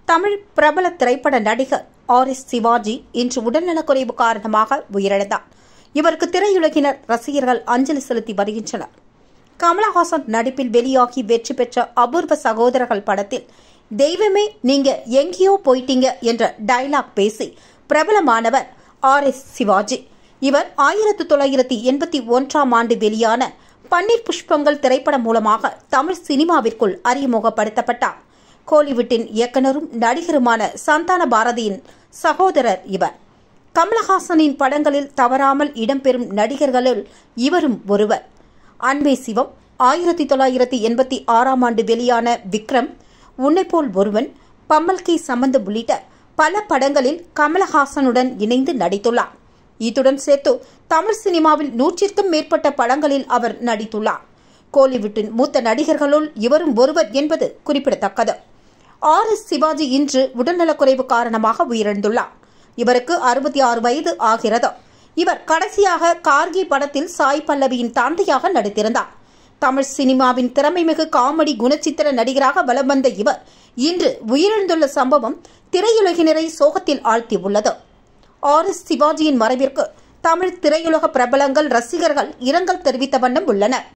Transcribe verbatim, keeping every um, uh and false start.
தமிழ் பிரபல திரைப்பட நடிகர் ஆர் எஸ் சிவாஜி இன்று உடல்நலக்குறைவு காரணமாக உயிரிழந்தார். இவருக்கு திரையுலகினர் ரசிகர்கள் அஞ்சலி செலுத்தி வருகின்றனர். கமலஹாசன் நடிப்பில் வெளியாகி வெற்றி பெற்ற அபூர்வ சகோதரர்கள் படத்தில் தெய்வமே நீங்க எங்கேயோ போயிட்டீங்க என்ற டயலாக் பேசி பிரபலமானவர் ஆர் எஸ் சிவாஜி. இவர் ஆயிரத்தி தொள்ளாயிரத்தி எண்பத்தி ஒன்றாம் ஆண்டு வெளியான பன்னீர் புஷ்பங்கள் திரைப்படம் மூலமாக தமிழ் சினிமாவிற்குள் அறிமுகப்படுத்தப்பட்டார். கோலிவுட்டின் இயக்குனரும் நடிகருமான சந்தான பாரதியின் சகோதரர் இவர். கமலஹாசனின் படங்களில் தவறாமல் இடம்பெறும் நடிகர்களுள் இவரும் ஒருவர். அன்பே சிவம், ஆயிரத்தி தொள்ளாயிரத்தி எண்பத்தி ஆறாம் ஆண்டு வெளியான விக்ரம், உன்னைப்போல் ஒருவன், பம்மல் கே சம்பந்தம் உள்ளிட்ட பல படங்களில் கமலஹாசனுடன் இணைந்து நடித்துள்ளார். இத்துடன் சேர்த்து தமிழ் சினிமாவில் நூற்றிற்கும் மேற்பட்ட படங்களில் அவர் நடித்துள்ளார். கோலிவுட்டின் மூத்த நடிகர்களுள் இவரும் ஒருவர் என்பது குறிப்பிடத்தக்கது. ஆர் எஸ் சிவாஜி இன்று உடல்நலக்குறைவு காரணமாக உயிரிழந்துள்ளார். இவருக்கு அறுபத்தி ஆறு வயது ஆகிறது. இவர் கடைசியாக கார்கி படத்தில் சாய் பல்லவியின் தந்தையாக நடித்திருந்தார். தமிழ் சினிமாவின் திறமைமிகு காமெடி குணச்சித்திர நடிகராக வலம் வந்த இவர் இன்று உயிரிழந்துள்ள சம்பவம் திரையுலகினரை சோகத்தில் ஆழ்த்தியுள்ளது. ஆர் எஸ் சிவாஜியின் மறைவிற்கு தமிழ் திரையுலக பிரபலங்கள், ரசிகர்கள் இரங்கல் தெரிவித்த வண்ணம் உள்ளனர்.